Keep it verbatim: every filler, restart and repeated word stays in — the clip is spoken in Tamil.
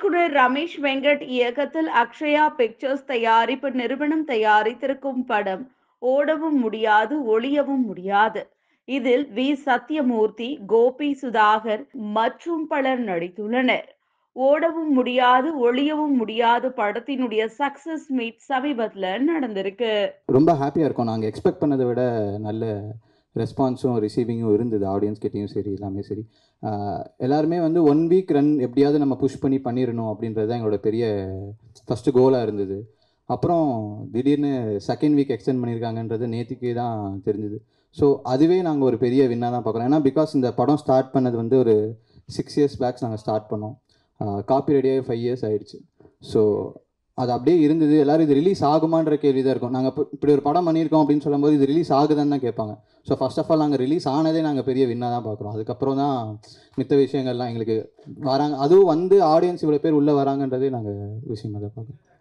இயக்குனர் ரமேஷ் வெங்கட் இயக்கத்தில் அக்ஷயா பிக்சர்ஸ் தயாரிப்பு நிறுவனம் தயாரித்திருக்கும் படம் ஓடவும் முடியாது ஒளியவும் முடியாது. இதில் வி சத்யமூர்த்தி, கோபி சுதாகர் மற்றும் பலர் நடித்துள்ளனர். ஓடவும் முடியாது ஒளியவும் முடியாது படத்தினுடைய சக்சஸ் மீட் சமீபத்தில் நடந்திருக்கு. ரொம்ப ஹாப்பியாக இருக்கும். நாங்கள் எக்ஸ்பெக்ட் பண்ணதை விட நல்ல ரெஸ்பான்ஸும் ரிசீவிங்கும் இருந்தது. ஆடியன்ஸ் கிட்டேயும் சரி, எல்லாமே சரி. எல்லாருமே வந்து ஒன் வீக் ரன் எப்படியாவது நம்ம புஷ் பண்ணி பண்ணிடணும் அப்படின்றது தான் எங்களோட பெரிய ஃபஸ்ட்டு கோலாக இருந்தது. அப்புறம் திடீர்னு செகண்ட் வீக் எக்ஸ்டெண்ட் பண்ணியிருக்காங்கன்றது நேற்றுக்கே தான் தெரிஞ்சுது. ஸோ அதுவே நாங்கள் ஒரு பெரிய வின்னாக தான் பார்க்குறோம். ஏன்னா பிகாஸ் இந்த படம் ஸ்டார்ட் பண்ணது வந்து ஒரு சிக்ஸ் இயர்ஸ் பேக்ஸ் நாங்கள் ஸ்டார்ட் பண்ணோம். காப்பி ரெடியாக ஃபைவ் இயர்ஸ் ஆகிடுச்சு. ஸோ அது அப்படியே இருந்தது. எல்லோரும் இது ரிலீஸ் ஆகுமான்ற கேள்வி தான் இருக்கும். நாங்கள் இப்போ இப்படி ஒரு படம் பண்ணியிருக்கோம் அப்படின்னு சொல்லும்போது இது ரிலீஸ் ஆகுதுன்னு தான் கேட்பாங்க. ஸோ ஃபர்ஸ்ட் ஆஃப் ஆல் நாங்கள் ரிலீஸ் ஆனதே நாங்கள் பெரிய வின்னாக தான் பார்க்குறோம். அதுக்கப்புறம் தான் மித்த விஷயங்கள்லாம் எங்களுக்கு வராங்க. அதுவும் வந்து ஆடியன்ஸ் இவ்வளோ பேர் உள்ளே வராங்கன்றதே நாங்கள் விஷயமாக தான் பார்க்குறோம்.